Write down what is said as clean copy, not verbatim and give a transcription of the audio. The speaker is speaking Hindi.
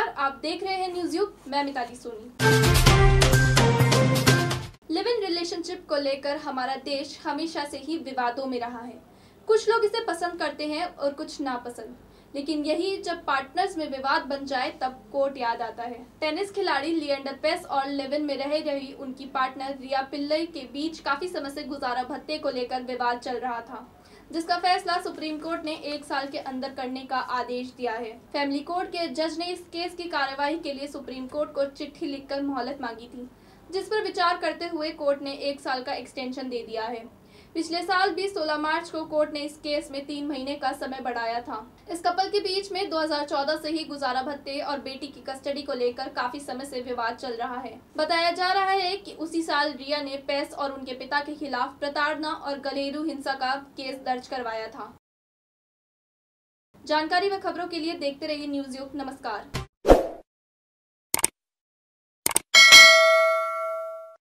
नमस्कार, आप देख रहे हैं न्यूज युग। मैं Mitali Soni. Live in relationship को लेकर हमारा देश हमेशा से ही विवादों में रहा है। कुछ लोग इसे पसंद करते हैं और कुछ नापसंद, लेकिन यही जब पार्टनर्स में विवाद बन जाए तब कोर्ट याद आता है। टेनिस खिलाड़ी लिएंडर पेस और लिव इन में रह रही उनकी पार्टनर रिया पिल्लई के बीच काफी समय से गुजारा भत्ते को लेकर विवाद चल रहा था, जिसका फैसला सुप्रीम कोर्ट ने 1 साल के अंदर करने का आदेश दिया है। फैमिली कोर्ट के जज ने इस केस की कार्यवाही के लिए सुप्रीम कोर्ट को चिट्ठी लिखकर मोहलत मांगी थी, जिस पर विचार करते हुए कोर्ट ने 1 साल का एक्सटेंशन दे दिया है। पिछले साल भी 16 मार्च को कोर्ट ने इस केस में 3 महीने का समय बढ़ाया था। इस कपल के बीच में 2014 से ही गुजारा भत्ते और बेटी की कस्टडी को लेकर काफी समय से विवाद चल रहा है। बताया जा रहा है कि उसी साल रिया ने पेस और उनके पिता के खिलाफ प्रताड़ना और घरेलू हिंसा का केस दर्ज करवाया था। जानकारी व खबरों के लिए देखते रहिए न्यूज युग। नमस्कार।